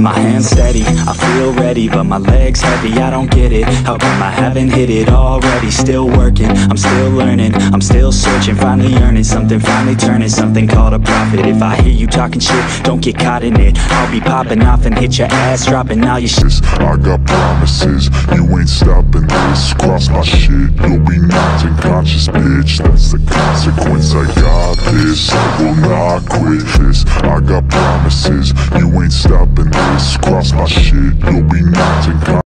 My hands steady, I feel ready, but my legs heavy, I don't get it. How come I haven't hit it already? Still working, I'm still learning, I'm still searching, finally earning something, finally turning something called a profit. If I hear you talking shit, don't get caught in it. I'll be popping off and hit your ass dropping, now you shit. I got promises, you ain't stopping this. Cross my shit, you'll be knocked unconscious, bitch. That's the consequence, I got this, I will not quit this. I got promises, you ain't stopping this. Cross my shit, you'll be knocked unconscious.